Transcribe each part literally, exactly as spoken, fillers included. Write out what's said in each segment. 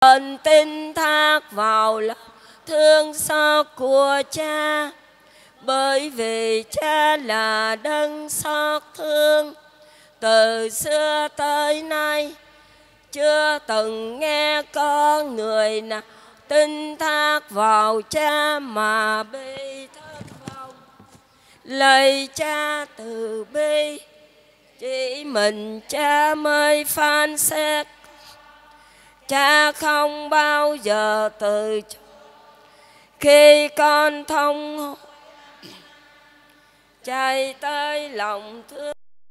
Ơn tin thác vào lòng thương xót của Cha, bởi vì Cha là đấng xót thương. Từ xưa tới nay chưa từng nghe có người nào tin thác vào Cha mà bị thất vọng. Lạy Cha từ bi, chỉ mình Cha mới phán xét. Cha không bao giờ từ chối khi con thông chạy tới lòng thương.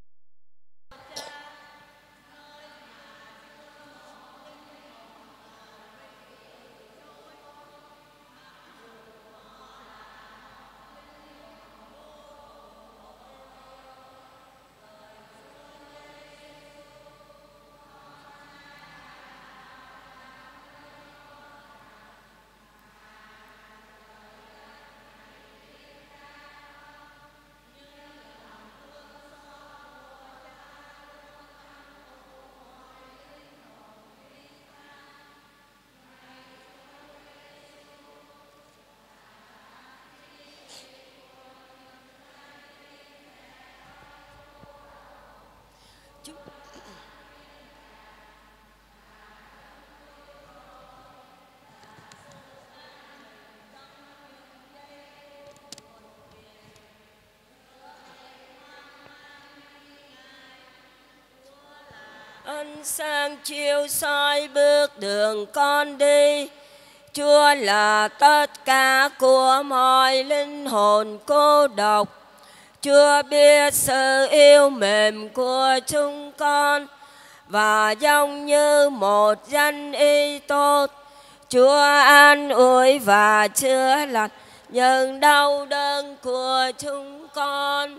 Ánh sáng chiếu soi bước đường con đi. Chúa là tất cả của mọi linh hồn cô độc. Chúa biết sự yêu mềm của chúng con, và giống như một danh y tốt, Chúa an ủi và chữa lành những đau đớn của chúng con.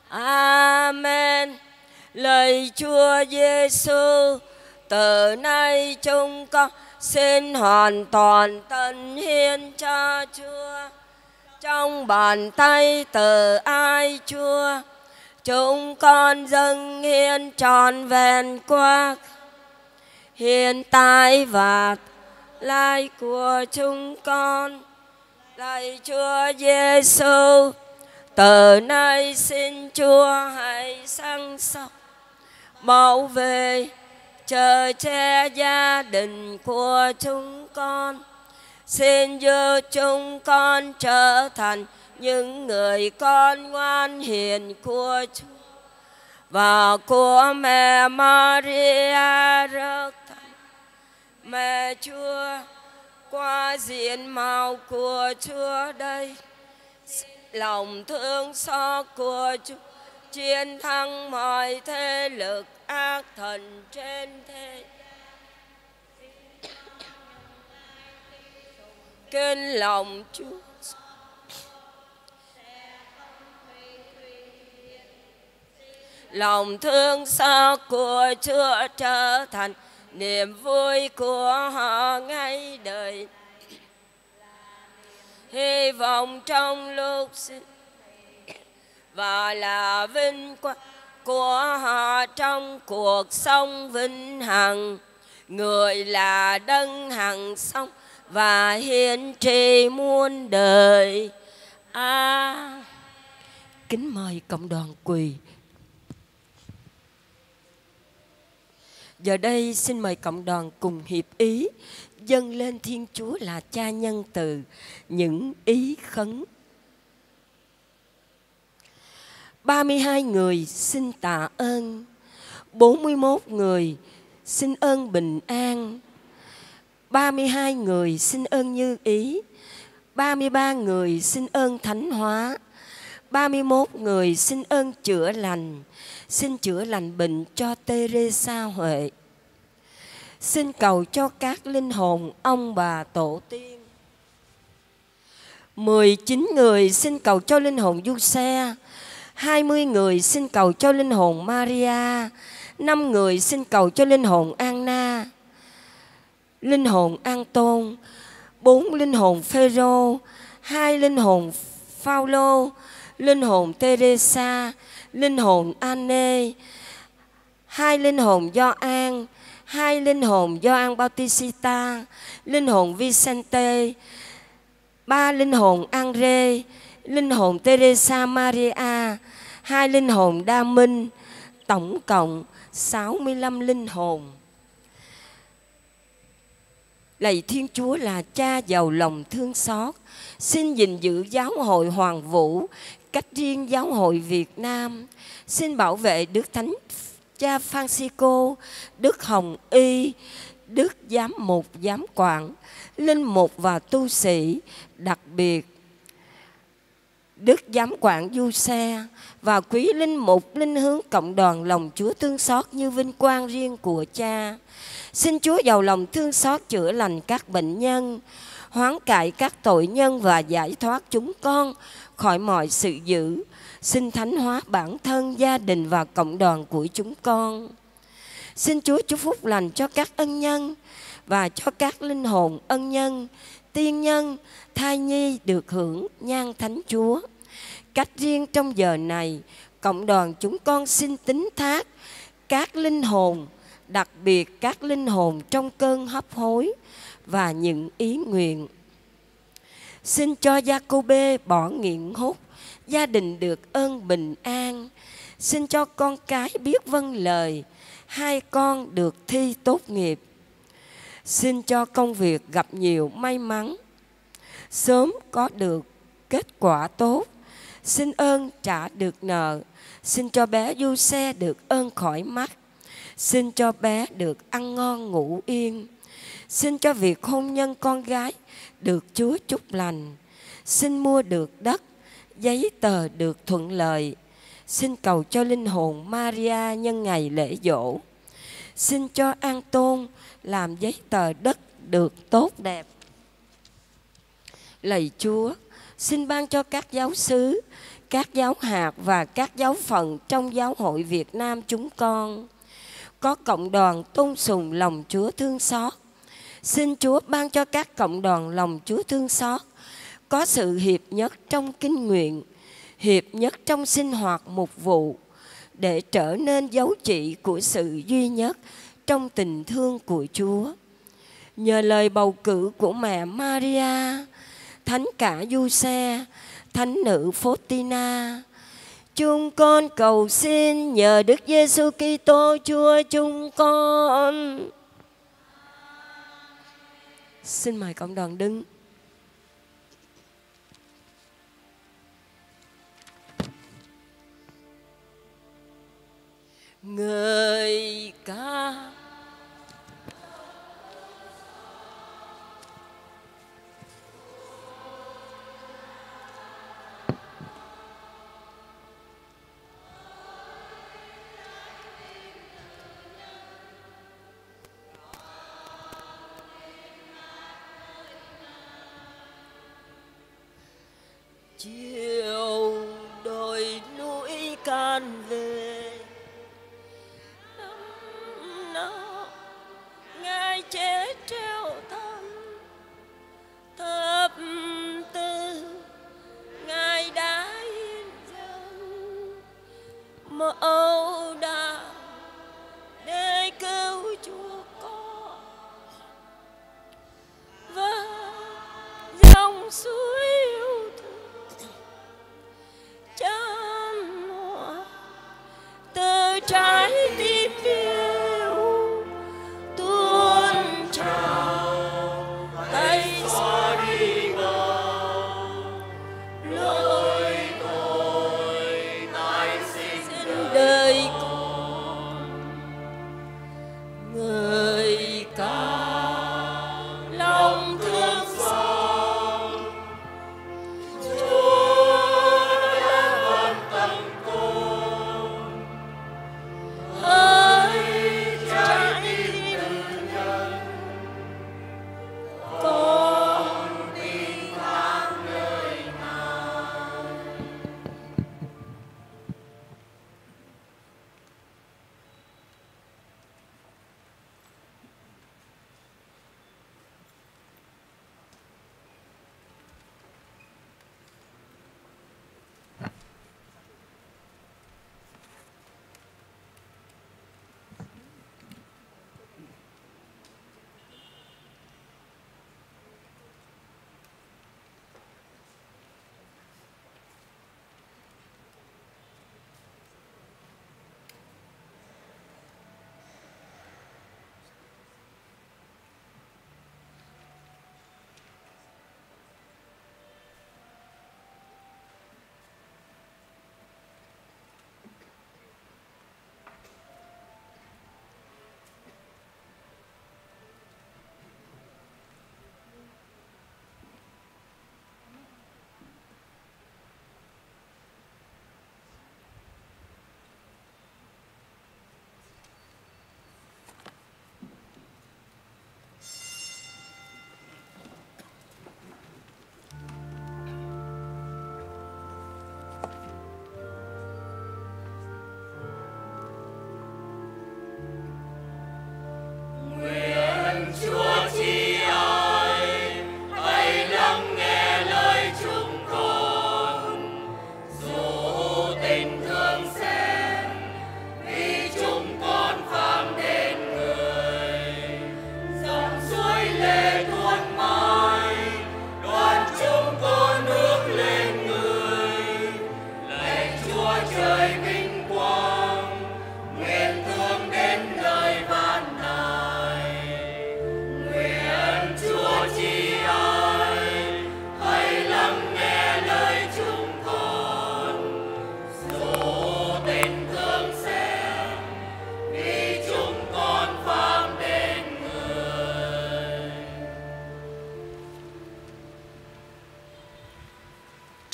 Amen. Lạy Chúa Giêsu, từ nay chúng con xin hoàn toàn tận hiến cho Chúa. Trong bàn tay từ ai Chúa, chúng con dâng hiến trọn vẹn qua hiện tại và lai của chúng con. Lạy Chúa Giêsu, từ nay xin Chúa hãy săn sóc bảo vệ chở che gia đình của chúng con. Xin giúp chúng con trở thành những người con ngoan hiền của Chúa và của mẹ Maria rất thánh. Mẹ Chúa, qua diện mạo của Chúa đây, lòng thương xót của Chúa chiến thắng mọi thế lực ác thần trên thế. Kính lòng Chúa, lòng thương xót của Chúa trở thành niềm vui của họ ngay đời. Hy vọng trong lúc sinh và là vinh quang của họ trong cuộc sống vĩnh hằng. Người là đấng hằng sống và hiển trị muôn đời. À, kính mời cộng đoàn quỳ. Giờ đây xin mời cộng đoàn cùng hiệp ý dâng lên Thiên Chúa là Cha nhân từ những ý khấn. ba mươi hai người xin tạ ơn, bốn mươi mốt người xin ơn bình an, ba mươi hai người xin ơn như ý, ba mươi ba người xin ơn thánh hóa, ba mươi mốt người xin ơn chữa lành, xin chữa lành bệnh cho Teresa Huệ. Xin cầu cho các linh hồn ông bà tổ tiên. mười chín người xin cầu cho linh hồn Giuse, hai mươi người xin cầu cho linh hồn Maria, năm người xin cầu cho linh hồn Anna, linh hồn An Tôn, bốn linh hồn Phêrô, hai linh hồn Phaolô, linh hồn Teresa, linh hồn Anne, hai linh hồn Gioan, hai linh hồn Gioan Bautista, linh hồn Vicente, ba linh hồn Andre, linh hồn Teresa Maria, hai linh hồn Đa Minh, tổng cộng sáu mươi lăm linh hồn. Lạy Thiên Chúa là Cha giàu lòng thương xót, xin gìn giữ giáo hội Hoàng Vũ, cách riêng giáo hội Việt Nam. Xin bảo vệ Đức Thánh Cha Francisco, Đức Hồng Y, Đức Giám Mục Giám Quản, linh mục và tu sĩ, đặc biệt Đức Giám Quản Du Xe và quý linh mục linh hướng cộng đoàn lòng Chúa thương xót như vinh quang riêng của Cha. Xin Chúa giàu lòng thương xót chữa lành các bệnh nhân, hoán cải các tội nhân và giải thoát chúng con khỏi mọi sự dữ. Xin thánh hóa bản thân, gia đình và cộng đoàn của chúng con. Xin Chúa chúc phúc lành cho các ân nhân và cho các linh hồn ân nhân, tiên nhân, thai nhi được hưởng nhan thánh Chúa. Cách riêng trong giờ này, cộng đoàn chúng con xin tín thác các linh hồn, đặc biệt các linh hồn trong cơn hấp hối và những ý nguyện. Xin cho Gia-cô-bê bỏ nghiện hút, gia đình được ơn bình an. Xin cho con cái biết vâng lời, hai con được thi tốt nghiệp. Xin cho công việc gặp nhiều may mắn, sớm có được kết quả tốt. Xin ơn trả được nợ. Xin cho bé Du Xe được ơn khỏi mắt. Xin cho bé được ăn ngon ngủ yên. Xin cho việc hôn nhân con gái được Chúa chúc lành. Xin mua được đất, giấy tờ được thuận lợi. Xin cầu cho linh hồn Maria nhân ngày lễ dỗ. Xin cho An Tôn làm giấy tờ đất được tốt đẹp. Lạy Chúa, xin ban cho các giáo xứ, các giáo hạt và các giáo phận trong giáo hội Việt Nam chúng con có cộng đoàn tôn sùng lòng Chúa thương xót. Xin Chúa ban cho các cộng đoàn lòng Chúa thương xót có sự hiệp nhất trong kinh nguyện, hiệp nhất trong sinh hoạt mục vụ, để trở nên dấu chỉ của sự duy nhất trong tình thương của Chúa. Nhờ lời bầu cử của mẹ Maria, Thánh cả Du Xe, Thánh nữ Faustina, chúng con cầu xin nhờ Đức Giêsu Kitô Chúa chúng con. Xin mời cộng đoàn đứng. Ngợi ca chiều đồi núi can về, năm nào Ngài chết treo thân, thập tư Ngài đã hiến dâng mẫu đạo để cứu Chúa con, và dòng suối yêu thương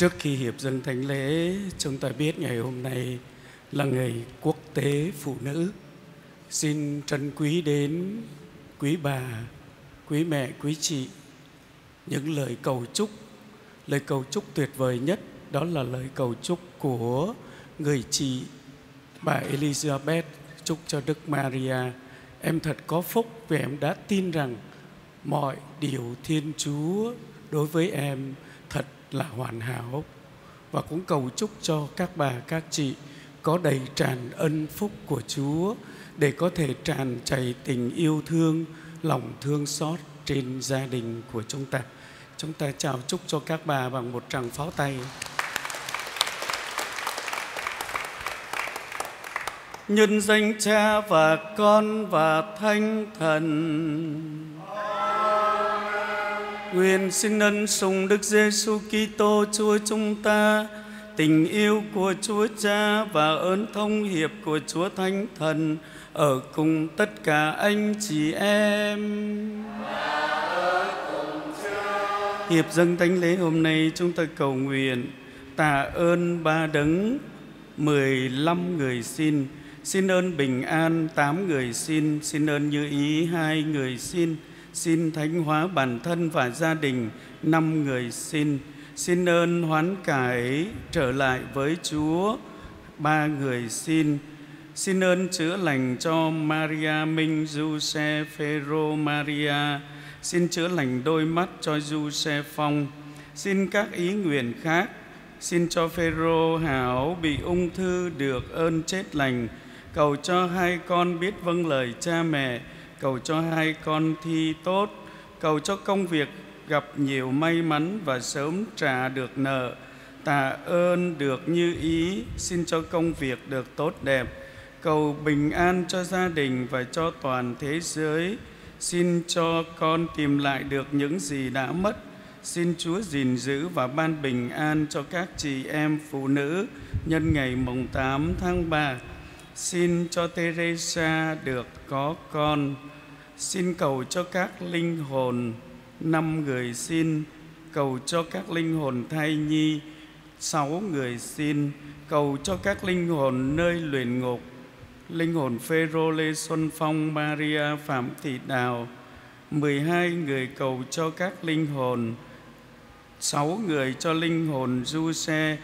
Trước khi hiệp dâng thánh lễ, chúng ta biết ngày hôm nay là ngày quốc tế phụ nữ. Xin trân quý đến quý bà, quý mẹ, quý chị những lời cầu chúc. Lời cầu chúc tuyệt vời nhất đó là lời cầu chúc của người chị bà Elizabeth, chúc cho Đức Maria: em thật có phúc vì em đã tin rằng mọi điều Thiên Chúa đối với em thật là hoàn hảo. Và cũng cầu chúc cho các bà, các chị có đầy tràn ân phúc của Chúa để có thể tràn chảy tình yêu thương, lòng thương xót trên gia đình của chúng ta. Chúng ta chào chúc cho các bà bằng một tràng pháo tay. Nhân danh Cha và Con và Thánh Thần. Nguyện xin ân sủng Đức Giêsu Kitô Chúa chúng ta, tình yêu của Chúa Cha và ơn thông hiệp của Chúa Thánh Thần ở cùng tất cả anh chị em. Hiệp dâng thánh lễ hôm nay chúng ta cầu nguyện tạ ơn ba đấng, mười lăm người xin. Xin ơn bình an, tám người xin. Xin ơn như ý, hai người xin. Xin thánh hóa bản thân và gia đình, năm người xin. Xin ơn hoán cải trở lại với Chúa, ba người xin. Xin ơn chữa lành cho Maria Minh, Giuse, Phêrô, Maria. Xin chữa lành đôi mắt cho Giuse Phong. Xin các ý nguyện khác. Xin cho Phêrô Hảo bị ung thư được ơn chết lành. Cầu cho hai con biết vâng lời cha mẹ. Cầu cho hai con thi tốt. Cầu cho công việc gặp nhiều may mắn và sớm trả được nợ. Tạ ơn được như ý. Xin cho công việc được tốt đẹp. Cầu bình an cho gia đình và cho toàn thế giới. Xin cho con tìm lại được những gì đã mất. Xin Chúa gìn giữ và ban bình an cho các chị em phụ nữ nhân ngày mùng tám tháng ba. Xin cho Teresa được có con. Xin cầu cho các linh hồn, năm người xin. Cầu cho các linh hồn thai nhi, sáu người xin. Cầu cho các linh hồn nơi luyện ngục, linh hồn Phêrô, Lê Xuân Phong, Maria, Phạm Thị Đào, mười hai người cầu cho các linh hồn, sáu người cho linh hồn Giuse,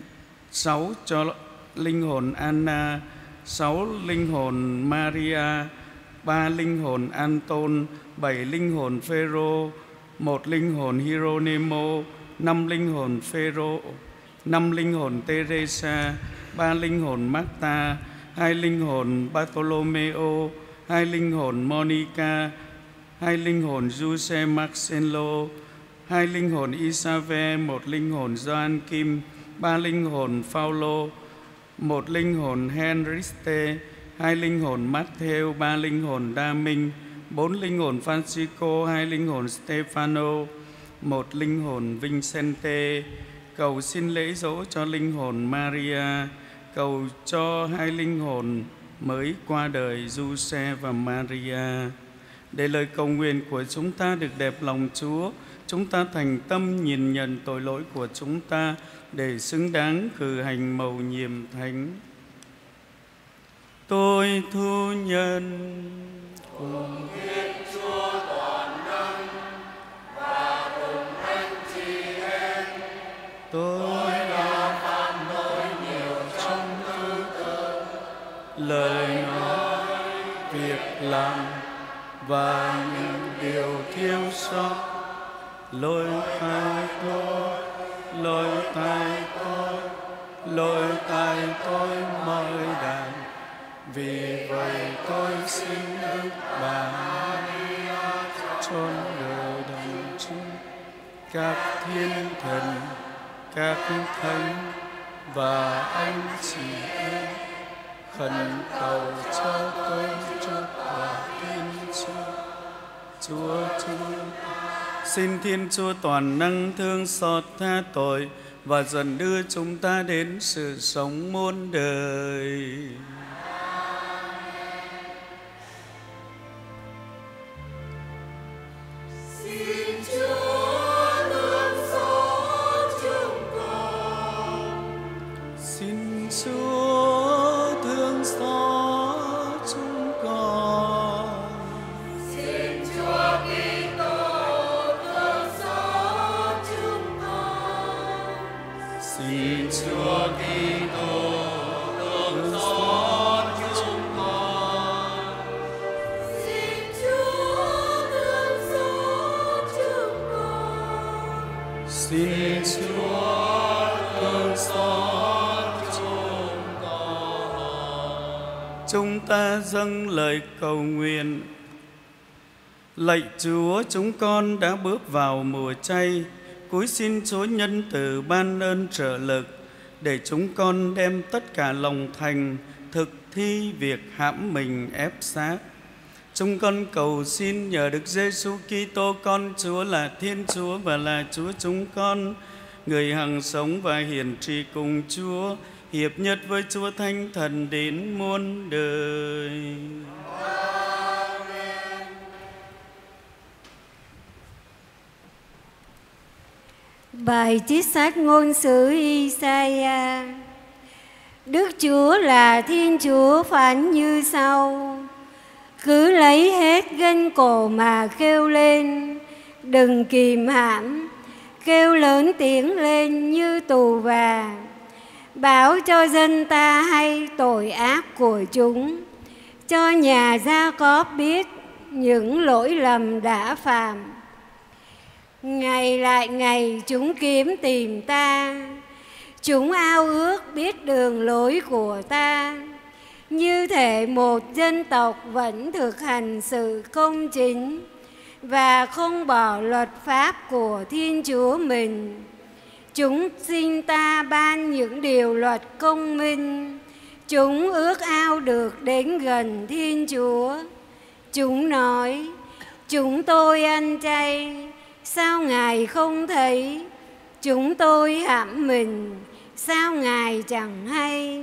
sáu cho linh hồn Anna, sáu linh hồn Maria, ba linh hồn Anton, bảy linh hồn Phêrô, một linh hồn Hieronimo, năm linh hồn Phêrô, năm linh hồn Teresa, ba linh hồn Marta, hai linh hồn Bartolomeo, hai linh hồn Monica, hai linh hồn Giuse Marcelo, hai linh hồn Isave, một linh hồn Gioan Kim, ba linh hồn Phaolô, một linh hồn Henriste, hai linh hồn Matthew, ba linh hồn Đa Minh, bốn linh hồn Francisco, hai linh hồn Stefano, một linh hồn Vincente. Cầu xin lễ dỗ cho linh hồn Maria. Cầu cho hai linh hồn mới qua đời Giuse và Maria. Để lời cầu nguyện của chúng ta được đẹp lòng Chúa, chúng ta thành tâm nhìn nhận tội lỗi của chúng ta để xứng đáng cử hành mầu nhiệm thánh. Tôi thu nhận cùng Thiên Chúa toàn năng và cùng anh chị em, tôi đã phạm lỗi nhiều trong tư tưởng, lời nói, việc làm và những điều thiếu sót. Lỗi tai tôi, lỗi tai tôi, lỗi tai tôi mới đàn. Vì vậy tôi xin Đức Bà Maria chôn đời đồng chung các thiên thần, các thánh và anh chị em khẩn cầu cho tôi trước quả Thiên Chúa. Chúa chúng xin Thiên Chúa toàn năng thương xót tha tội và dần đưa chúng ta đến sự sống muôn đời. Xin Chúa thương xót chúng con. Xin Chúa thương xót chúng con. Chúng ta dâng lời cầu nguyện. Lạy Chúa, chúng con đã bước vào mùa chay, cúi xin Chúa nhân từ ban ơn trợ lực để chúng con đem tất cả lòng thành thực thi việc hãm mình ép xác. Chúng con cầu xin nhờ Đức Giêsu Kitô con Chúa là Thiên Chúa và là Chúa chúng con, người hằng sống và hiển trị cùng Chúa, hiệp nhất với Chúa Thánh Thần đến muôn đời. Bài trích sách ngôn sứ Isaiah. Đức Chúa là Thiên Chúa phán như sau: cứ lấy hết gân cổ mà kêu lên, đừng kìm hãm, kêu lớn tiếng lên như tù và, báo cho dân ta hay tội ác của chúng, cho nhà Gia-cóp biết những lỗi lầm đã phạm. Ngày lại ngày chúng kiếm tìm ta, chúng ao ước biết đường lối của ta. Như thể một dân tộc vẫn thực hành sự công chính và không bỏ luật pháp của Thiên Chúa mình. Chúng xin ta ban những điều luật công minh. Chúng ước ao được đến gần Thiên Chúa. Chúng nói: chúng tôi ăn chay, sao Ngài không thấy? Chúng tôi hãm mình, sao Ngài chẳng hay?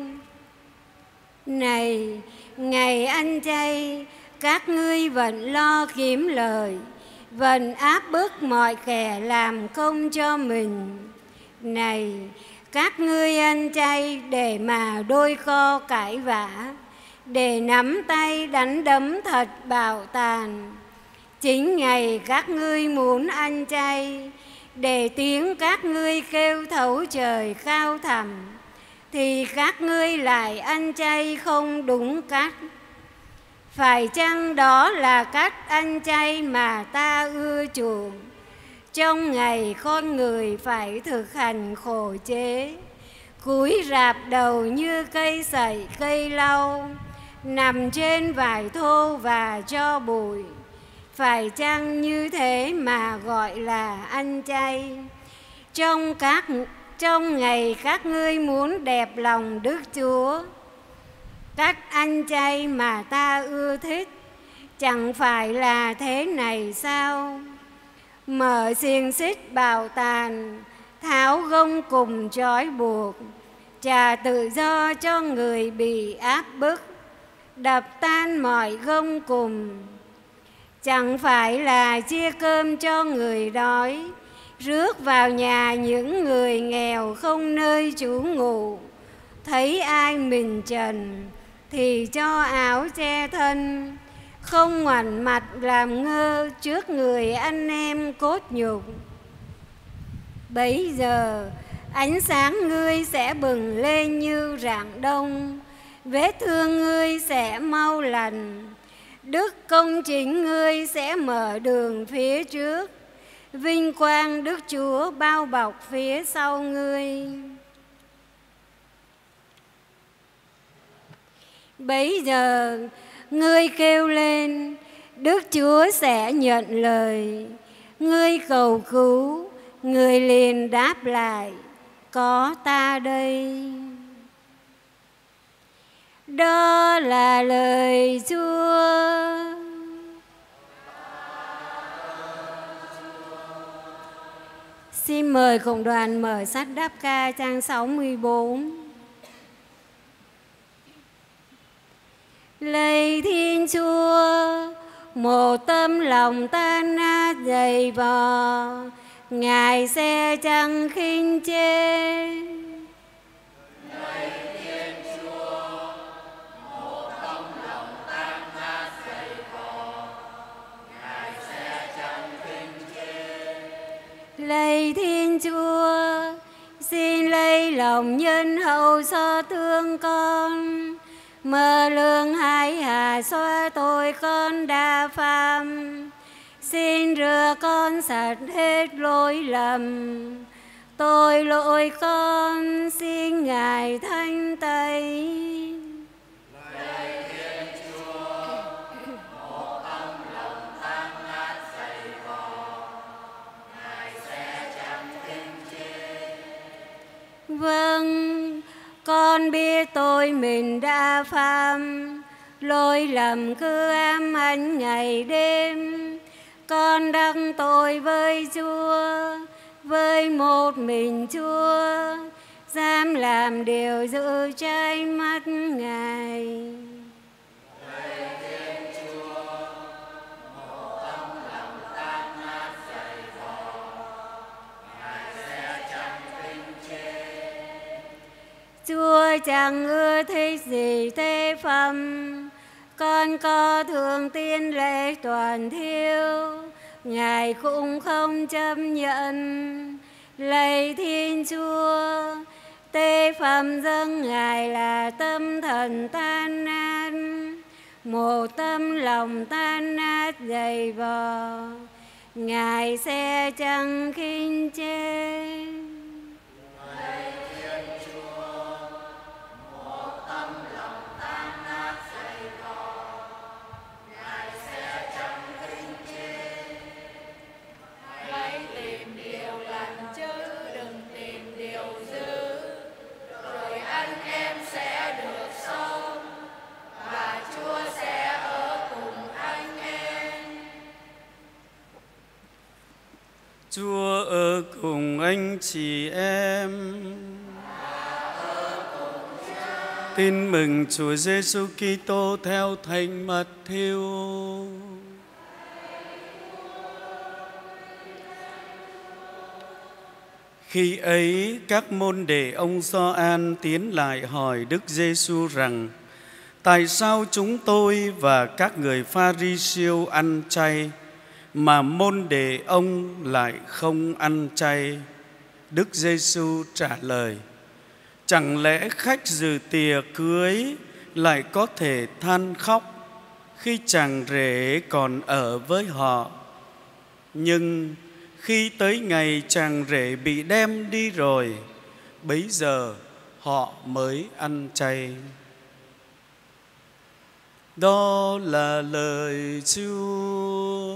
Này, ngày ăn chay, các ngươi vẫn lo kiếm lời, vẫn áp bức mọi kẻ làm công cho mình. Này, các ngươi ăn chay để mà đôi co cãi vã, để nắm tay đánh đấm thật bạo tàn. Chính ngày các ngươi muốn ăn chay, để tiếng các ngươi kêu thấu trời cao thẳm, thì các ngươi lại ăn chay không đúng cách. Phải chăng đó là cách ăn chay mà ta ưa chuộng? Trong ngày con người phải thực hành khổ chế, cúi rạp đầu như cây sậy cây lau, nằm trên vải thô và cho bụi. Phải chăng như thế mà gọi là ăn chay? Trong các trong ngày các ngươi muốn đẹp lòng Đức Chúa, cách ăn chay mà ta ưa thích chẳng phải là thế này sao? Mở xiềng xích bạo tàn, tháo gông cùm trói buộc, trả tự do cho người bị áp bức, đập tan mọi gông cùm. Chẳng phải là chia cơm cho người đói, rước vào nhà những người nghèo không nơi trú ngụ. Thấy ai mình trần thì cho áo che thân, không ngoảnh mặt làm ngơ trước người anh em cốt nhục. Bấy giờ ánh sáng ngươi sẽ bừng lên như rạng đông, vết thương ngươi sẽ mau lành. Đức công chính ngươi sẽ mở đường phía trước, vinh quang Đức Chúa bao bọc phía sau ngươi. Bấy giờ ngươi kêu lên, Đức Chúa sẽ nhận lời. Ngươi cầu cứu, người liền đáp lại: có ta đây. Đó là lời Chúa. Xin mời cộng đoàn mở sách Đáp Ca trang sáu mươi bốn. Lạy Thiên Chúa, một tâm lòng tan nát dày vò, Ngài sẽ chẳng khinh chê. Lạy Thiên Chúa, một tâm lòng tan nát dày vò, Ngài sẽ chẳng khinh chê. Lạy Thiên Chúa, xin lấy lòng nhân hậu xót thương con, mở lương hải hà xóa tội con đã phạm. xin rửa con sạch hết lỗi lầm. Tội lỗi con xin Ngài thanh tẩy. Vâng, con biết tôi mình đã phạm lỗi lầm cứ ám ảnh ngày đêm. Con đắc tội với Chúa, với một mình Chúa, dám làm điều dữ trái mắt Ngài. Chúa chẳng ưa thích gì tế phẩm, con có thường tiên lễ toàn thiêu. Ngài cũng không chấp nhận. Lạy Thiên Chúa, tế phẩm dâng Ngài là tâm thần tan nát, một tâm lòng tan nát dày vò, Ngài sẽ chẳng khinh chê. Chúa ở cùng anh chị em. Tin mừng Chúa Giêsu Kitô theo Thánh Matthew. Khi ấy, các môn đệ ông Gioan tiến lại hỏi Đức Giêsu rằng: tại sao chúng tôi và các người Pha-ri-siêu ăn chay, mà môn đệ ông lại không ăn chay? Đức Giêsu trả lời: chẳng lẽ khách dự tiệc cưới lại có thể than khóc khi chàng rể còn ở với họ? Nhưng khi tới ngày chàng rể bị đem đi rồi, bấy giờ họ mới ăn chay. Đó là lời Chúa.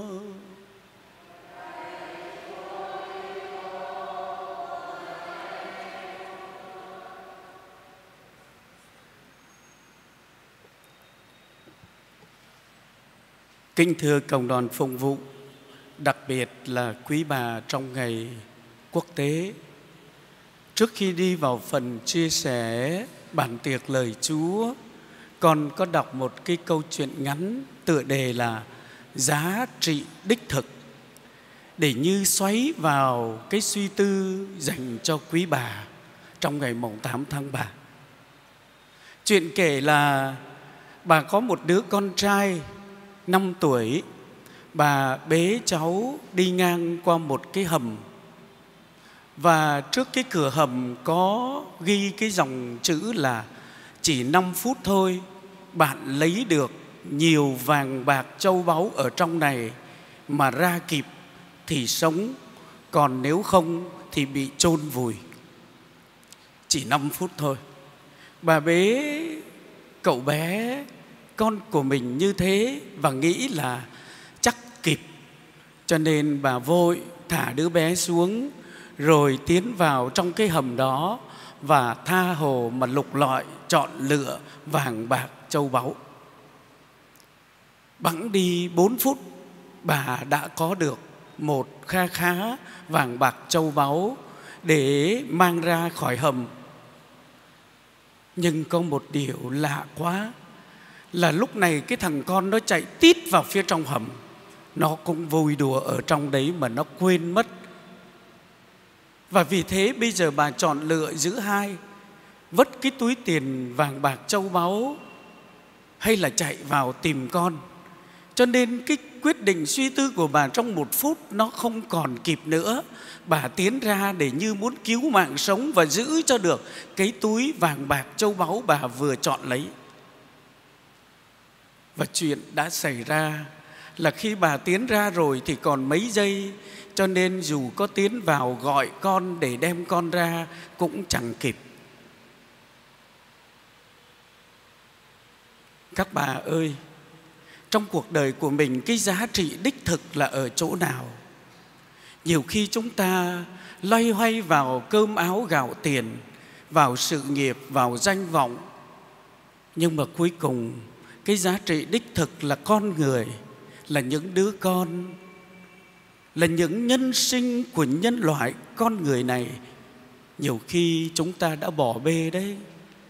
Kính thưa cộng đoàn phụng vụ, đặc biệt là quý bà trong ngày quốc tế, trước khi đi vào phần chia sẻ bản tiệc lời Chúa, con có đọc một cái câu chuyện ngắn tựa đề là giá trị đích thực, để như xoáy vào cái suy tư dành cho quý bà trong ngày mùng tám tháng ba. Chuyện kể là bà có một đứa con trai năm tuổi. Bà bế cháu đi ngang qua một cái hầm, và trước cái cửa hầm có ghi cái dòng chữ là chỉ năm phút thôi bạn lấy được nhiều vàng bạc châu báu ở trong này mà ra kịp thì sống, còn nếu không thì bị chôn vùi. Chỉ năm phút thôi. Bà bế cậu bé con của mình như thế và nghĩ là chắc kịp, cho nên bà vội thả đứa bé xuống rồi tiến vào trong cái hầm đó và tha hồ mà lục lọi chọn lựa vàng bạc châu báu. Bẵng đi bốn phút, bà đã có được một kha khá vàng bạc châu báu để mang ra khỏi hầm. Nhưng có một điều lạ quá là lúc này cái thằng con nó chạy tít vào phía trong hầm. Nó cũng vui đùa ở trong đấy mà nó quên mất. Và vì thế bây giờ bà chọn lựa giữa hai: vất cái túi tiền vàng bạc châu báu hay là chạy vào tìm con. Cho nên cái quyết định suy tư của bà trong một phút nó không còn kịp nữa. Bà tiến ra để như muốn cứu mạng sống và giữ cho được cái túi vàng bạc châu báu bà vừa chọn lấy. Và chuyện đã xảy ra là khi bà tiến ra rồi thì còn mấy giây, cho nên dù có tiến vào gọi con để đem con ra cũng chẳng kịp. Các bà ơi, trong cuộc đời của mình cái giá trị đích thực là ở chỗ nào? Nhiều khi chúng ta loay hoay vào cơm áo gạo tiền, vào sự nghiệp, vào danh vọng, nhưng mà cuối cùng cái giá trị đích thực là con người, là những đứa con, là những nhân sinh của nhân loại con người này. Nhiều khi chúng ta đã bỏ bê đấy.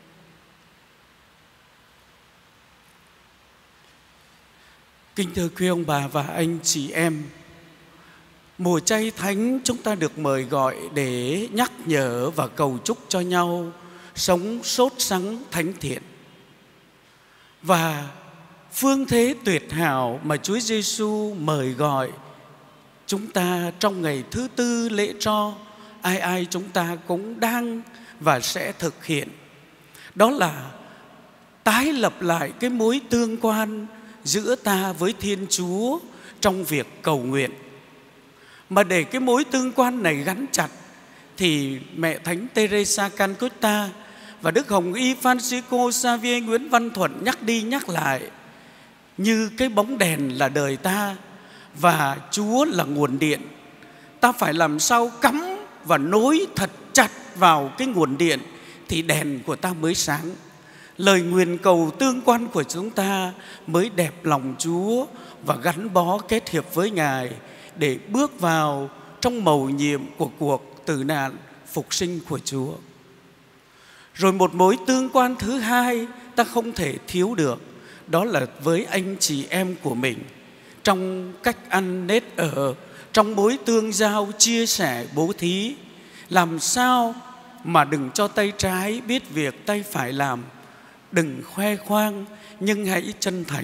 Kính thưa quý ông bà và anh chị em, mùa chay thánh chúng ta được mời gọi để nhắc nhở và cầu chúc cho nhau sống sốt sắng thánh thiện. Và phương thế tuyệt hảo mà Chúa Giêsu mời gọi chúng ta trong ngày thứ tư lễ tro, ai ai chúng ta cũng đang và sẽ thực hiện, đó là tái lập lại cái mối tương quan giữa ta với Thiên Chúa trong việc cầu nguyện. Mà để cái mối tương quan này gắn chặt thì mẹ Thánh Teresa Calcutta và Đức Hồng Y Francisco Xavier Nguyễn Văn Thuận nhắc đi nhắc lại, như cái bóng đèn là đời ta và Chúa là nguồn điện. Ta phải làm sao cắm và nối thật chặt vào cái nguồn điện thì đèn của ta mới sáng. Lời nguyền cầu tương quan của chúng ta mới đẹp lòng Chúa và gắn bó kết hiệp với Ngài để bước vào trong mầu nhiệm của cuộc tử nạn phục sinh của Chúa. Rồi một mối tương quan thứ hai ta không thể thiếu được, đó là với anh chị em của mình, trong cách ăn nết ở, trong mối tương giao chia sẻ bố thí. Làm sao mà đừng cho tay trái biết việc tay phải làm, đừng khoe khoang nhưng hãy chân thành.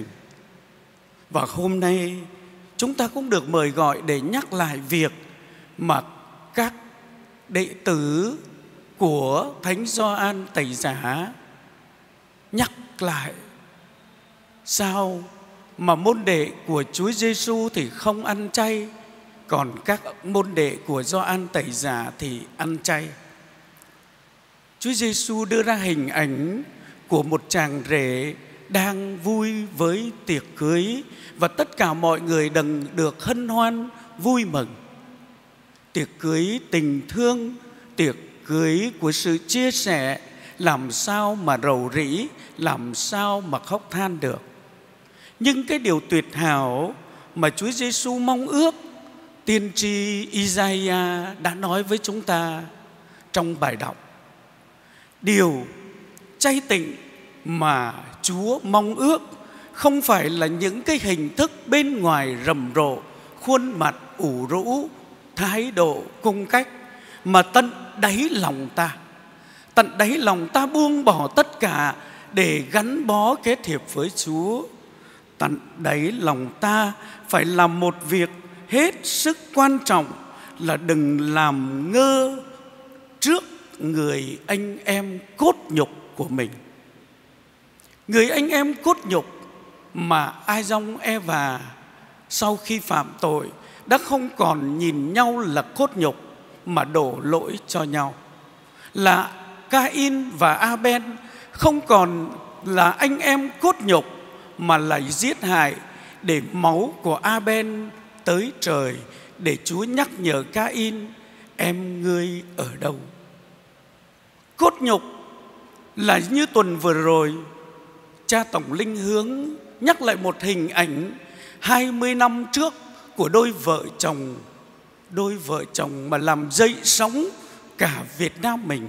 Và hôm nay chúng ta cũng được mời gọi để nhắc lại việc mà các đệ tử của Thánh Gioan Tẩy Giả nhắc lại. Sao mà môn đệ của Chúa Giêsu thì không ăn chay, còn các môn đệ của Gioan Tẩy Giả thì ăn chay? Chúa Giêsu đưa ra hình ảnh của một chàng rể đang vui với tiệc cưới và tất cả mọi người đừng được hân hoan vui mừng. Tiệc cưới tình thương, tiệc cưới của sự chia sẻ, làm sao mà rầu rĩ, làm sao mà khóc than được. Nhưng cái điều tuyệt hảo mà Chúa Giêsu mong ước, tiên tri Isaiah đã nói với chúng ta trong bài đọc. Điều chay tịnh mà Chúa mong ước không phải là những cái hình thức bên ngoài rầm rộ, khuôn mặt ủ rũ, thái độ cung cách, mà tận đáy lòng ta, tận đáy lòng ta buông bỏ tất cả để gắn bó kết hiệp với Chúa. Tận đáy lòng ta phải làm một việc hết sức quan trọng là đừng làm ngơ trước người anh em cốt nhục của mình. Người anh em cốt nhục mà Adông Eva sau khi phạm tội đã không còn nhìn nhau là cốt nhục mà đổ lỗi cho nhau. Là Cain và Abel không còn là anh em cốt nhục mà là giết hại, để máu của Abel tới trời, để Chúa nhắc nhở Cain: em ngươi ở đâu? Cốt nhục là như tuần vừa rồi cha tổng linh hướng nhắc lại một hình ảnh hai mươi năm trước của đôi vợ chồng, đôi vợ chồng mà làm dậy sóng cả Việt Nam mình.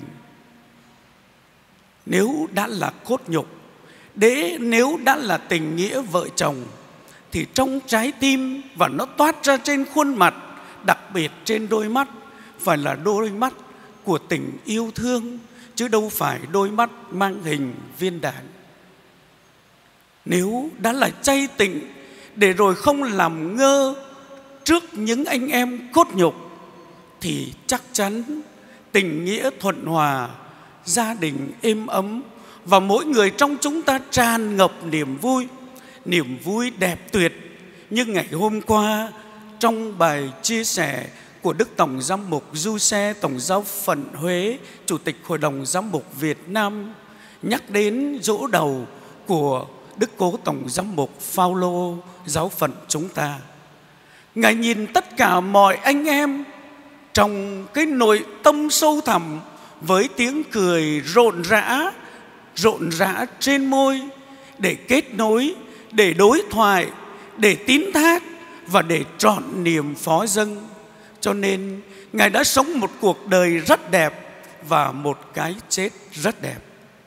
Nếu đã là cốt nhục, để nếu đã là tình nghĩa vợ chồng, thì trong trái tim và nó toát ra trên khuôn mặt, đặc biệt trên đôi mắt, phải là đôi mắt của tình yêu thương, chứ đâu phải đôi mắt mang hình viên đạn. Nếu đã là chay tịnh để rồi không làm ngơ trước những anh em cốt nhục, thì chắc chắn tình nghĩa thuận hòa, gia đình êm ấm, và mỗi người trong chúng ta tràn ngập niềm vui, niềm vui đẹp tuyệt như ngày hôm qua trong bài chia sẻ của Đức Tổng Giám mục Du Xe, Tổng giáo phận Huế, Chủ tịch Hội đồng Giám mục Việt Nam, nhắc đến dỗ đầu của Đức Cố Tổng Giám mục Phao-lô giáo phận chúng ta. Ngài nhìn tất cả mọi anh em trong cái nội tâm sâu thẳm với tiếng cười rộn rã, rộn rã trên môi, để kết nối, để đối thoại, để tín thác và để trọn niềm phó dâng. Cho nên Ngài đã sống một cuộc đời rất đẹp và một cái chết rất đẹp.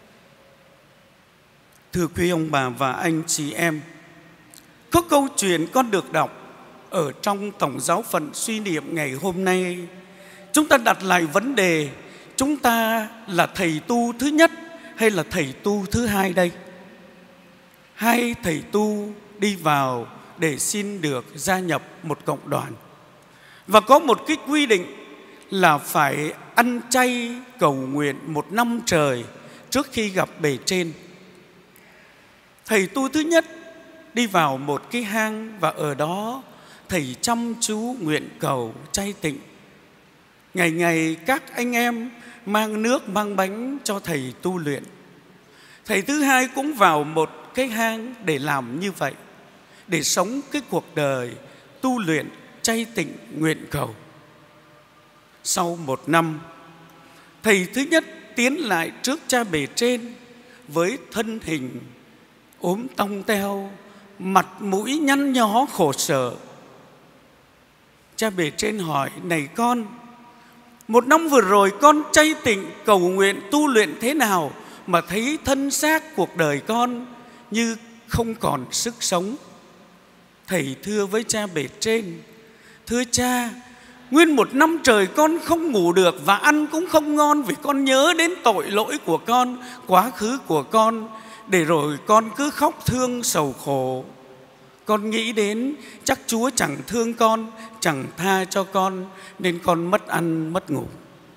Thưa quý ông bà và anh chị em, có câu chuyện con được đọc ở trong Tổng giáo phận suy niệm ngày hôm nay. Chúng ta đặt lại vấn đề, chúng ta là thầy tu thứ nhất hay là thầy tu thứ hai đây? Hai thầy tu đi vào để xin được gia nhập một cộng đoàn. Và có một cái quy định là phải ăn chay cầu nguyện một năm trời trước khi gặp bề trên. Thầy tu thứ nhất đi vào một cái hang và ở đó thầy chăm chú nguyện cầu chay tịnh. Ngày ngày các anh em mang nước mang bánh cho thầy tu luyện. Thầy thứ hai cũng vào một cái hang để làm như vậy, để sống cái cuộc đời tu luyện chay tịnh nguyện cầu. Sau một năm, thầy thứ nhất tiến lại trước cha bề trên với thân hình ốm tông teo, mặt mũi nhăn nhó khổ sở. Cha bề trên hỏi: này con, một năm vừa rồi con chay tịnh cầu nguyện tu luyện thế nào mà thấy thân xác cuộc đời con như không còn sức sống? Thầy thưa với cha bề trên: thưa cha, nguyên một năm trời con không ngủ được và ăn cũng không ngon, vì con nhớ đến tội lỗi của con, quá khứ của con, để rồi con cứ khóc thương sầu khổ. Con nghĩ đến chắc Chúa chẳng thương con, chẳng tha cho con, nên con mất ăn mất ngủ.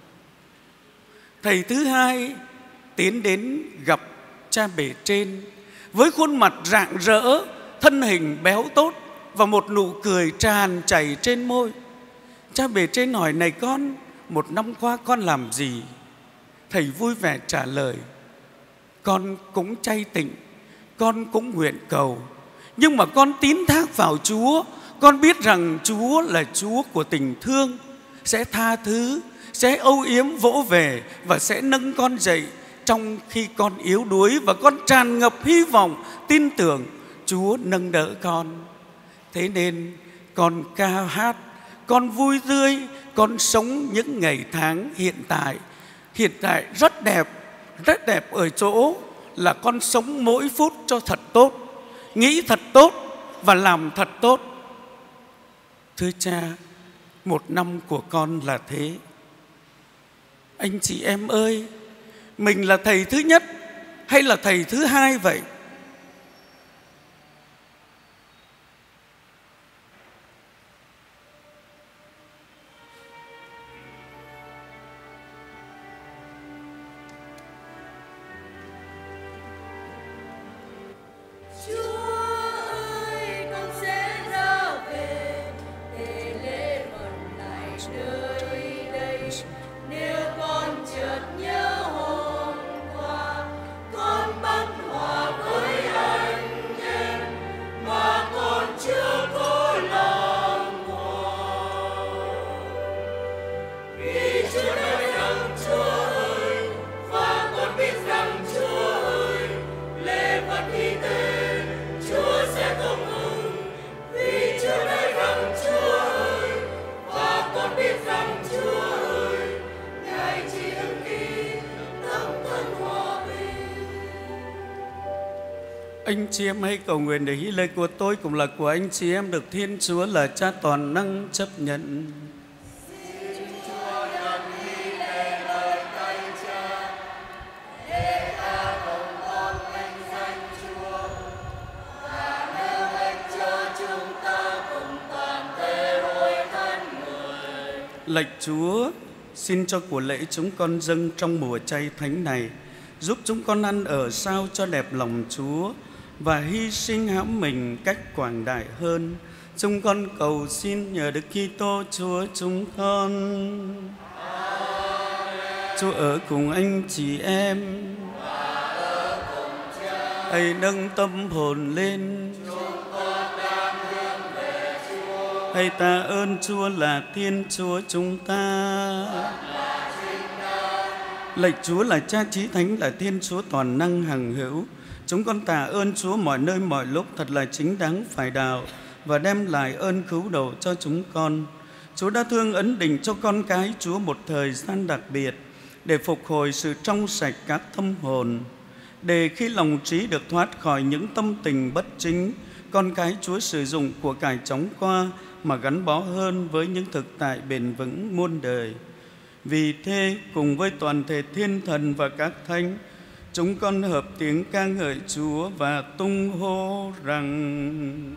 Thầy thứ hai tiến đến gặp cha bề trên với khuôn mặt rạng rỡ, thân hình béo tốt và một nụ cười tràn chảy trên môi. Cha bề trên hỏi: này con, một năm qua con làm gì? Thầy vui vẻ trả lời: con cũng chay tịnh, con cũng nguyện cầu, nhưng mà con tín thác vào Chúa. Con biết rằng Chúa là Chúa của tình thương, sẽ tha thứ, sẽ âu yếm vỗ về và sẽ nâng con dậy trong khi con yếu đuối, và con tràn ngập hy vọng, tin tưởng Chúa nâng đỡ con. Thế nên con ca hát, con vui tươi, con sống những ngày tháng hiện tại. Hiện tại rất đẹp, rất đẹp ở chỗ là con sống mỗi phút cho thật tốt, nghĩ thật tốt và làm thật tốt. Thưa cha, một năm của con là thế. Anh chị em ơi, mình là thầy thứ nhất hay là thầy thứ hai vậy? Anh chị em hãy cầu nguyện để hy lời của tôi cũng là của anh chị em được Thiên Chúa là Cha toàn năng chấp nhận. Lạy Chúa, xin cho của lễ chúng con dâng trong mùa chay thánh này giúp chúng con ăn ở sao cho đẹp lòng Chúa và hy sinh hãm mình cách quảng đại hơn. Chúng con cầu xin nhờ Đức Kitô Chúa chúng con. Chúa ở cùng anh chị em. Hãy nâng tâm hồn lên. Hãy tạ ơn Chúa là Thiên Chúa chúng ta. Lạy Chúa là Cha Chí Thánh, là Thiên Chúa toàn năng hằng hữu. Chúng con tạ ơn Chúa mọi nơi mọi lúc thật là chính đáng phải đạo và đem lại ơn cứu độ cho chúng con. Chúa đã thương ấn định cho con cái Chúa một thời gian đặc biệt để phục hồi sự trong sạch các tâm hồn, để khi lòng trí được thoát khỏi những tâm tình bất chính, con cái Chúa sử dụng của cải chóng qua mà gắn bó hơn với những thực tại bền vững muôn đời. Vì thế, cùng với toàn thể thiên thần và các thánh, chúng con hợp tiếng ca ngợi Chúa và tung hô rằng: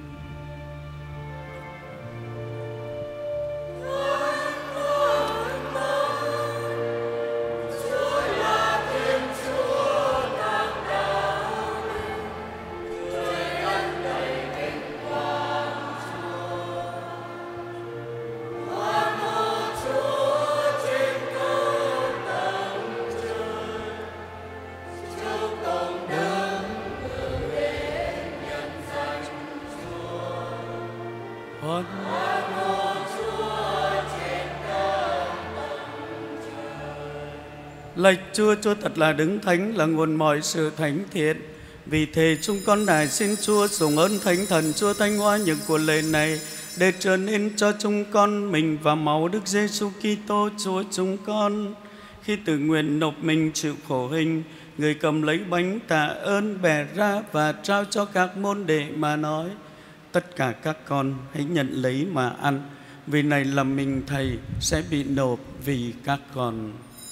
Lạy Chúa, Chúa thật là Đấng Thánh, là nguồn mọi sự thánh thiện. Vì thế chúng con đài xin Chúa dùng ơn Thánh Thần Chúa thanh hóa những của lễ này để trở nên cho chúng con mình và máu Đức Giêsu Kitô Chúa chúng con. Khi tự nguyện nộp mình chịu khổ hình, Người cầm lấy bánh tạ ơn bẻ ra và trao cho các môn đệ mà nói: tất cả các con hãy nhận lấy mà ăn, vì này là mình Thầy sẽ bị nộp vì các con.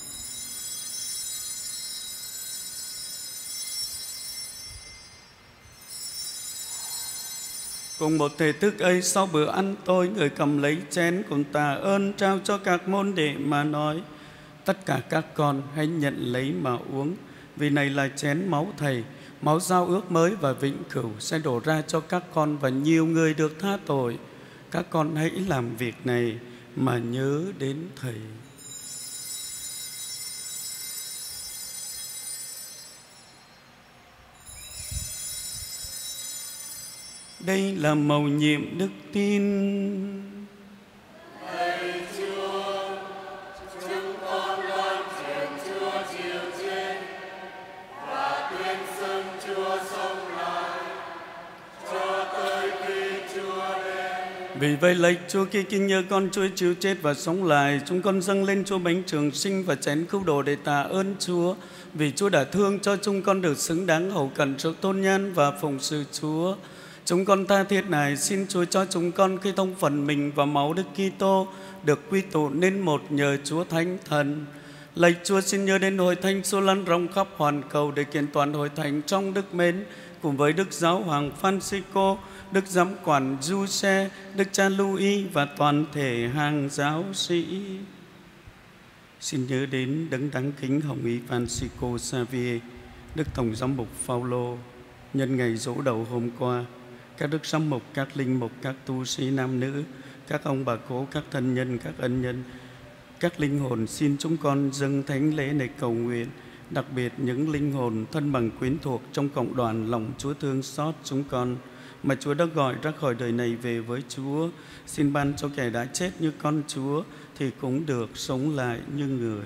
Cùng một thể thức ấy, sau bữa ăn tối, Người cầm lấy chén cùng tạ ơn trao cho các môn đệ mà nói: tất cả các con hãy nhận lấy mà uống, vì này là chén máu Thầy, máu giao ước mới và vĩnh cửu sẽ đổ ra cho các con và nhiều người được tha tội. Các con hãy làm việc này mà nhớ đến Thầy. Đây là mầu nhiệm đức tin. Lạy Chúa, chúng con loan truyền Chúa chịu chết và tuyên xưng Chúa sống lại cho tới khi Chúa đến. Vì vậy lạy Chúa, khi kinh nhớ con Chúa chịu chết và sống lại, chúng con dâng lên Chúa bánh trường sinh và chén cứu độ để tạ ơn Chúa, vì Chúa đã thương cho chúng con được xứng đáng hầu cận trước tôn nhan và phụng sự Chúa. Chúng con tha thiết này xin Chúa cho chúng con khi thông phần mình và máu Đức Kitô được quy tụ nên một nhờ Chúa Thánh Thần. Lạy Chúa, xin nhớ đến hội thánh Chúa lan rộng khắp hoàn cầu để kiện toàn hội thánh trong đức mến, cùng với Đức Giáo Hoàng Francisco, Đức Giám quản Giuse, Đức Cha Louis và toàn thể hàng giáo sĩ. Xin nhớ đến đấng đáng kính Hồng Y Francisco Xavier, Đức Tổng Giám mục Phaolô, nhân ngày giỗ đầu hôm qua, các đức giám mục, các linh mục, các tu sĩ nam nữ, các ông bà cố, các thân nhân, các ân nhân, các linh hồn, xin chúng con dâng thánh lễ này cầu nguyện, đặc biệt những linh hồn thân bằng quyến thuộc trong cộng đoàn lòng Chúa thương xót chúng con mà Chúa đã gọi ra khỏi đời này về với Chúa. Xin ban cho kẻ đã chết như con Chúa thì cũng được sống lại như người.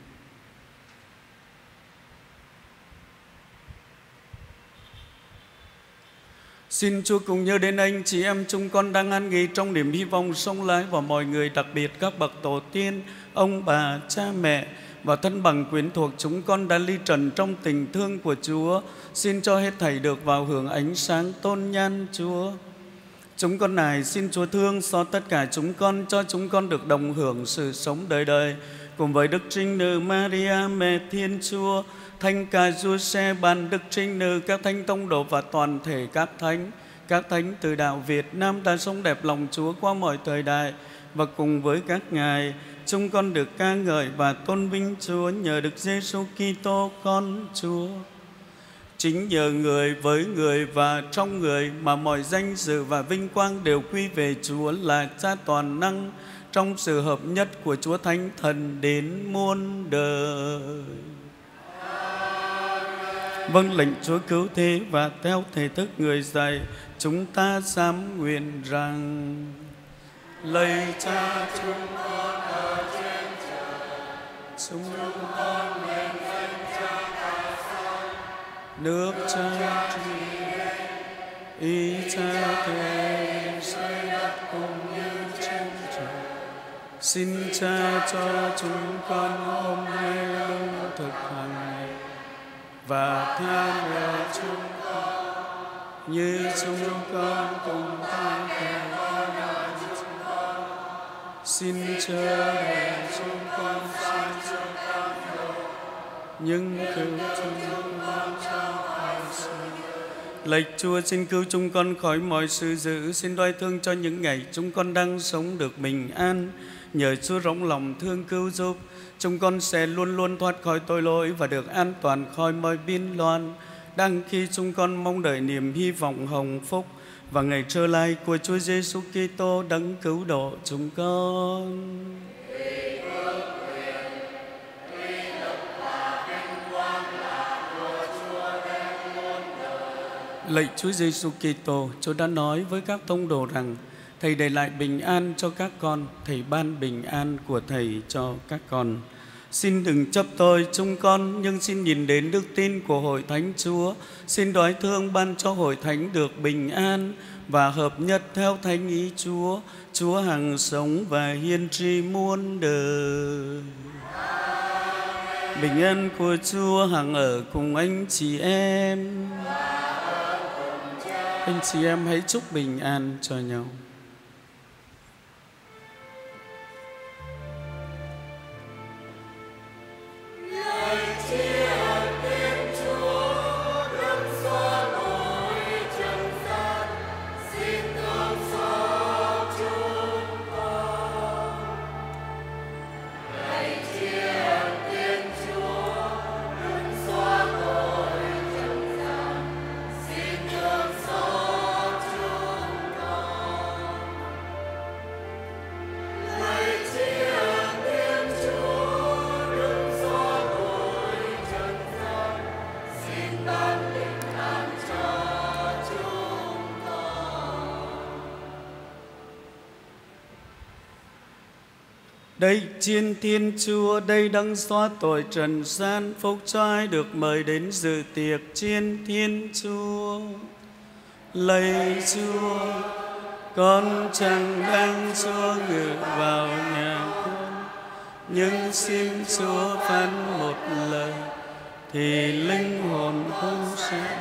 Xin Chúa cùng nhớ đến anh chị em chúng con đang an nghỉ trong niềm hy vọng sống lại, và mọi người, đặc biệt các bậc tổ tiên, ông bà, cha mẹ và thân bằng quyến thuộc chúng con đã ly trần trong tình thương của Chúa. Xin cho hết thảy được vào hưởng ánh sáng tôn nhan Chúa. Chúng con này xin Chúa thương xót tất cả chúng con, cho chúng con được đồng hưởng sự sống đời đời cùng với Đức Trinh Nữ Maria mẹ Thiên Chúa, Thánh Ca Giuse, ban Đức Trinh Nữ, các thánh tông đồ và toàn thể các thánh, các thánh từ đạo Việt Nam đã sống đẹp lòng Chúa qua mọi thời đại, và cùng với các ngài chúng con được ca ngợi và tôn vinh Chúa nhờ Đức Giêsu Kitô con Chúa. Chính nhờ người, với người và trong người mà mọi danh dự và vinh quang đều quy về Chúa là Cha toàn năng, trong sự hợp nhất của Chúa Thánh Thần đến muôn đời. Vâng lệnh Chúa cứu thế và theo thể thức người dạy, chúng ta dám nguyện rằng: lạy Cha chúng con ở trên trời, chúng con nguyện danh Cha Ngài sáng, nước Cha trị đến, ý Cha thế dưới đất cũng như trên trời. Xin Cha cho chúng con hôm nay lương thực hàng ngày, và tha lỗi chúng con như chúng con cũng tha kẻ con nợ chúng con. Xin chớ để chúng con sai chúng con rồi, nhưng cứu chúng con trong khỏi sự. Lạy Chúa, xin cứu chúng con khỏi mọi sự dữ, xin đoái thương cho những ngày chúng con đang sống được bình an. Nhờ Chúa rộng lòng thương cứu giúp, chúng con sẽ luôn luôn thoát khỏi tội lỗi và được an toàn khỏi mọi biên loạn, đang khi chúng con mong đợi niềm hy vọng hồng phúc và ngày trở lại của Chúa Giêsu Kitô đấng cứu độ chúng con. Lạy Chúa Giêsu Kitô, Chúa đã nói với các tông đồ rằng: Thầy để lại bình an cho các con, Thầy ban bình an của Thầy cho các con. Xin đừng chấp tôi chúng con, nhưng xin nhìn đến đức tin của Hội Thánh Chúa. Xin đoái thương ban cho Hội Thánh được bình an và hợp nhất theo thánh ý Chúa. Chúa hằng sống và hiên tri muôn đời. Bình an của Chúa hằng ở cùng anh chị em. Anh chị em hãy chúc bình an cho nhau. Đây chiên Thiên Chúa, đây đấng xóa tội trần gian, phúc cho ai được mời đến dự tiệc chiên Thiên Chúa. Lạy Chúa, con chẳng đang Chúa ngự vào nhà con, nhưng xin Chúa phán một lời thì linh hồn con sẽ.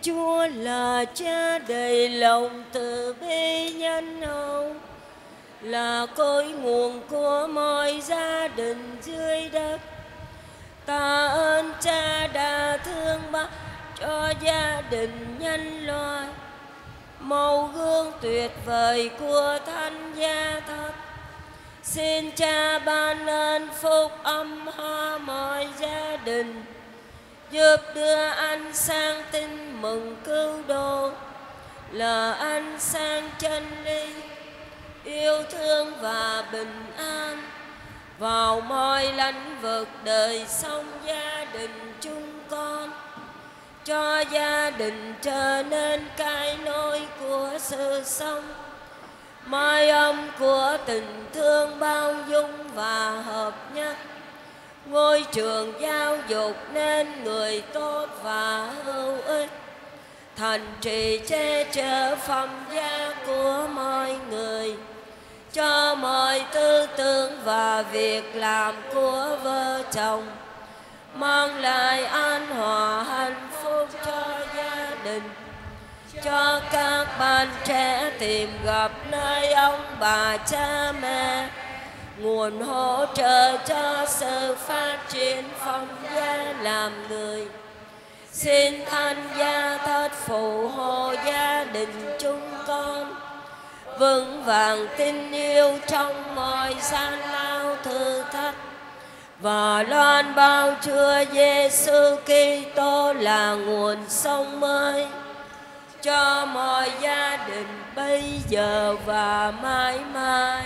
Chúa là Cha đầy lòng từ bi nhân hậu, là cội nguồn của mọi gia đình dưới đất. Ta ơn Cha đã thương ban cho gia đình nhân loại màu gương tuyệt vời của Thánh Gia Thật. Xin Cha ban ơn phúc âm hóa mọi gia đình, giúp đưa ánh sáng tin mừng cứu độ là ánh sáng chân lý, yêu thương và bình an vào mọi lĩnh vực đời sống gia đình chúng con, cho gia đình trở nên cái nôi của sự sống, mái ấm của tình thương bao dung và hợp nhất, ngôi trường giáo dục nên người tốt và hữu ích, thành trì che chở phẩm giá của mọi người, cho mọi tư tưởng và việc làm của vợ chồng, mang lại an hòa hạnh phúc cho gia đình, cho các bạn trẻ tìm gặp nơi ông bà cha mẹ, nguồn hỗ trợ cho sự phát triển phong gia làm người. Xin Thánh Gia Thật phù hộ gia đình chúng con vững vàng tin yêu trong mọi gian lao thử thách, và loan báo Chúa Giêsu Kitô là nguồn sống mới cho mọi gia đình bây giờ và mãi mãi.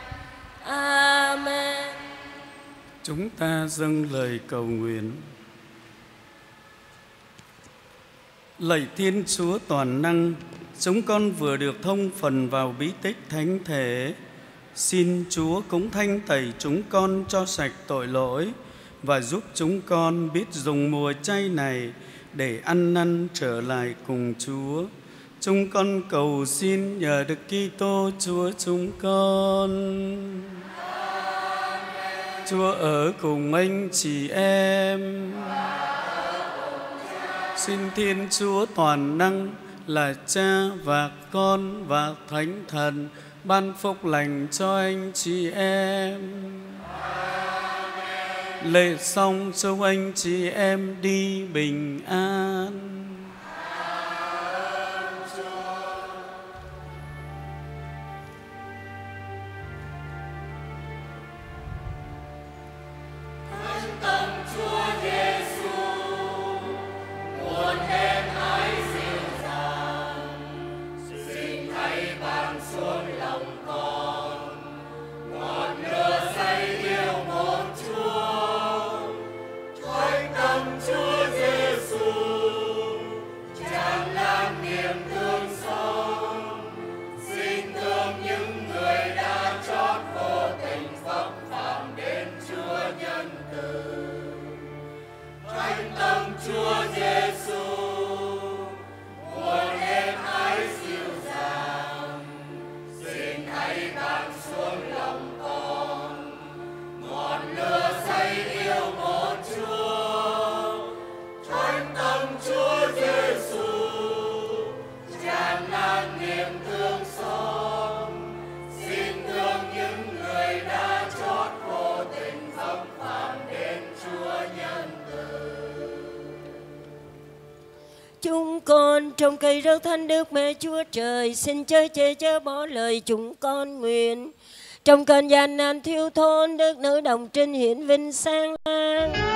Amen. Chúng ta dâng lời cầu nguyện. Lạy Thiên Chúa toàn năng, chúng con vừa được thông phần vào bí tích thánh thể. Xin Chúa cũng thanh tẩy chúng con cho sạch tội lỗi và giúp chúng con biết dùng mùa chay này để ăn năn trở lại cùng Chúa. Chúng con cầu xin nhờ Đức Kitô Chúa chúng con. Chúa ở cùng anh chị em. Xin Thiên Chúa toàn năng là Cha và Con và Thánh Thần ban phúc lành cho anh chị em. Lễ xong chúc anh chị em đi bình an. Chúng con trong cây rau thánh Đức Mẹ Chúa Trời, xin chớ chê chớ bỏ lời chúng con nguyện. Trong cơn gian nan thiếu thốn, Đức Nữ Đồng Trinh hiển vinh sáng lang.